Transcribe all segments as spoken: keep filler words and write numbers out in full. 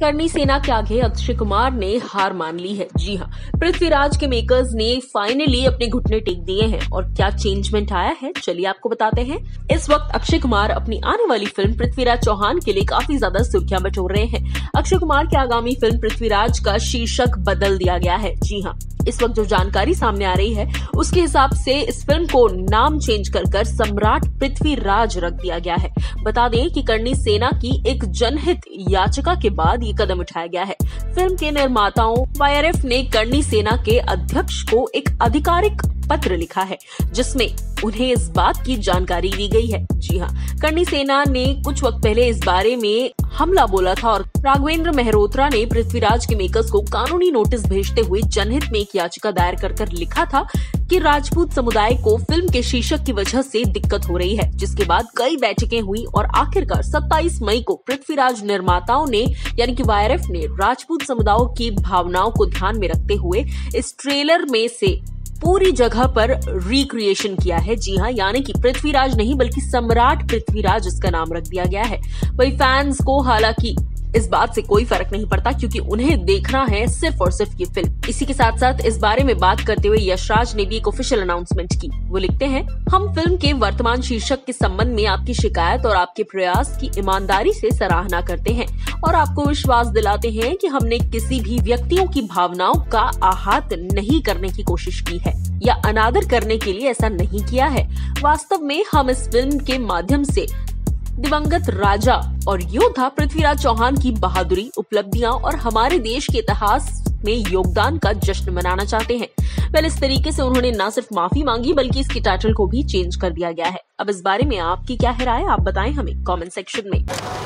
करनी सेना के आगे अक्षय कुमार ने हार मान ली है। जी हाँ, पृथ्वीराज के मेकर्स ने फाइनली अपने घुटने टेक दिए हैं और क्या चेंजमेंट आया है चलिए आपको बताते हैं। इस वक्त अक्षय कुमार अपनी आने वाली फिल्म पृथ्वीराज चौहान के लिए काफी ज्यादा सुर्खियां बटोर रहे हैं। अक्षय कुमार की आगामी फिल्म पृथ्वीराज का शीर्षक बदल दिया गया है। जी हाँ, इस वक्त जो जानकारी सामने आ रही है उसके हिसाब से इस फिल्म को नाम चेंज कर कर सम्राट पृथ्वीराज रख दिया गया है। बता दें कि करनी सेना की एक जनहित याचिका के बाद ये कदम उठाया गया है। फिल्म के निर्माताओं वाईआरएफ ने करनी सेना के अध्यक्ष को एक आधिकारिक पत्र लिखा है जिसमें उन्हें इस बात की जानकारी दी गई है। जी हाँ, करनी सेना ने कुछ वक्त पहले इस बारे में हमला बोला था और राघवेंद्र मेहरोत्रा ने पृथ्वीराज के मेकर्स को कानूनी नोटिस भेजते हुए जनहित में एक याचिका दायर कर कर लिखा था कि राजपूत समुदाय को फिल्म के शीर्षक की वजह से दिक्कत हो रही है। जिसके बाद कई बैठकें हुई और आखिरकार सत्ताईस मई को पृथ्वीराज निर्माताओं ने यानी कि वाईआरएफ ने राजपूत समुदायों की भावनाओं को ध्यान में रखते हुए इस ट्रेलर में से पूरी जगह पर रिक्रिएशन किया है। जी हाँ, यानी कि पृथ्वीराज नहीं बल्कि सम्राट पृथ्वीराज इसका नाम रख दिया गया है। वही फैंस को हालांकि इस बात से कोई फर्क नहीं पड़ता क्योंकि उन्हें देखना है सिर्फ और सिर्फ ये फिल्म। इसी के साथ साथ इस बारे में बात करते हुए यशराज ने भी एक ऑफिशियल अनाउंसमेंट की। वो लिखते हैं, हम फिल्म के वर्तमान शीर्षक के संबंध में आपकी शिकायत और आपके प्रयास की ईमानदारी से सराहना करते हैं और आपको विश्वास दिलाते हैं कि हमने किसी भी व्यक्तियों की भावनाओं का आहत नहीं करने की कोशिश की है या अनादर करने के लिए ऐसा नहीं किया है। वास्तव में हम इस फिल्म के माध्यम से दिवंगत राजा और योद्धा पृथ्वीराज चौहान की बहादुरी, उपलब्धियां और हमारे देश के इतिहास में योगदान का जश्न मनाना चाहते हैं। वेल, इस तरीके से उन्होंने न सिर्फ माफी मांगी बल्कि इसकी टाइटल को भी चेंज कर दिया गया है। अब इस बारे में आपकी क्या है राय, आप बताएं हमें कमेंट सेक्शन में।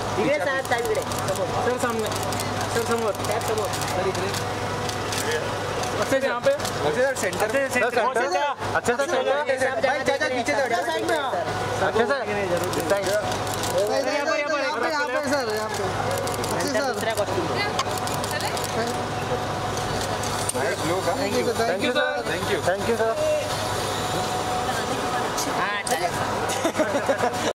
अच्छे से यहाँ पे अच्छे से सेंटर पे अच्छे से अच्छे से भाई चाचा पीछे से साइड में अच्छे से यहाँ पर यहाँ पर यहाँ पे सर यहाँ पे अच्छे सर दूसरा costume thank you thank you sir thank you thank you sir हाँ